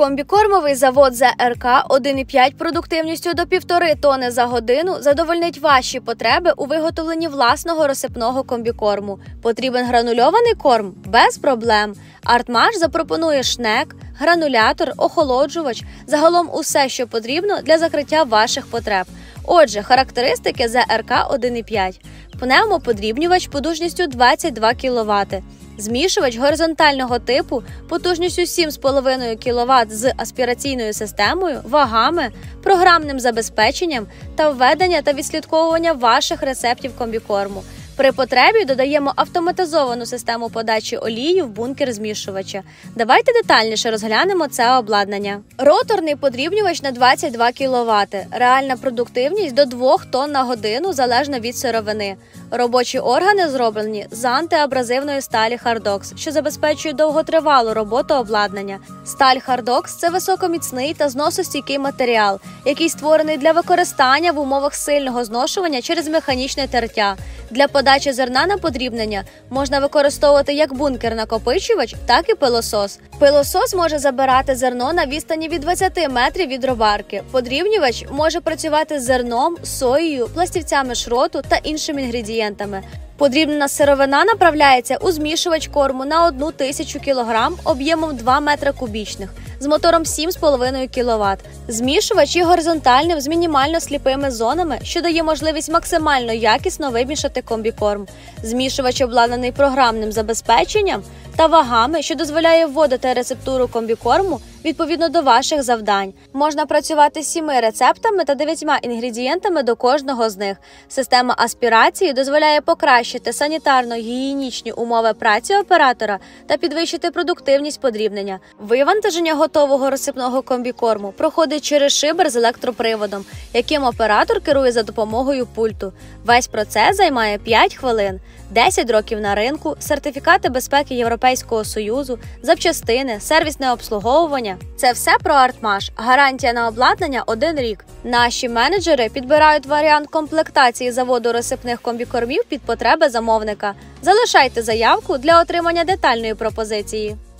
Комбікормовий завод ЗРК 1,5 продуктивністю до 1,5 тонни за годину задовольнить ваші потреби у виготовленні власного розсипного комбікорму. Потрібен гранульований корм? Без проблем. Артмаш запропонує шнек, гранулятор, охолоджувач, загалом усе, що потрібно для закриття ваших потреб. Отже, характеристики ЗРК 1,5. Пневмоподрібнювач потужністю 22 кВт. Змішувач горизонтального типу потужністю 7,5 кВт з аспіраційною системою, вагами, програмним забезпеченням та введення та відслідковування ваших рецептів комбікорму. При потребі додаємо автоматизовану систему подачі олії в бункер змішувача. Давайте детальніше розглянемо це обладнання. Роторний подрібнювач на 22 кВт. Реальна продуктивність до 2 тонн на годину залежно від сировини. Робочі органи зроблені з антиабразивної сталі Hardox, що забезпечує довготривалу роботу обладнання. Сталь Hardox – це високоміцний та зносостійкий матеріал, який створений для використання в умовах сильного зношування через механічне тертя. Для подачі зерна на подрібнення можна використовувати як бункер-накопичувач, так і пилосос. Пилосос може забирати зерно на відстані від 20 метрів від робарки. Подрібнювач може працювати з зерном, соєю, пластівцями шроту та іншими інгредієнтами. Подрібнена сировина направляється у змішувач корму на 1000 кг об'ємом 2 метри кубічних з мотором 7,5 кВт. Змішувач є горизонтальним з мінімально сліпими зонами, що дає можливість максимально якісно вимішати комбікорм. Змішувач обладнаний програмним забезпеченням та вагами, що дозволяє вводити рецептуру комбікорму відповідно до ваших завдань. Можна працювати з 7 рецептами та 9 інгредієнтами до кожного з них. Система аспірації дозволяє покращити санітарно-гігієнічні умови праці оператора та підвищити продуктивність подрібнення. Вивантаження готового розсипного комбікорму проходить через шибер з електроприводом, яким оператор керує за допомогою пульту. Весь процес займає 5 хвилин. 10 років на ринку, сертифікати безпеки Європейського Союзу, запчастини, сервісне обслуговування – це все про Артмаш. Гарантія на обладнання – 1 рік. Наші менеджери підбирають варіант комплектації заводу розсипних комбікормів під потреби замовника. Залишайте заявку для отримання детальної пропозиції.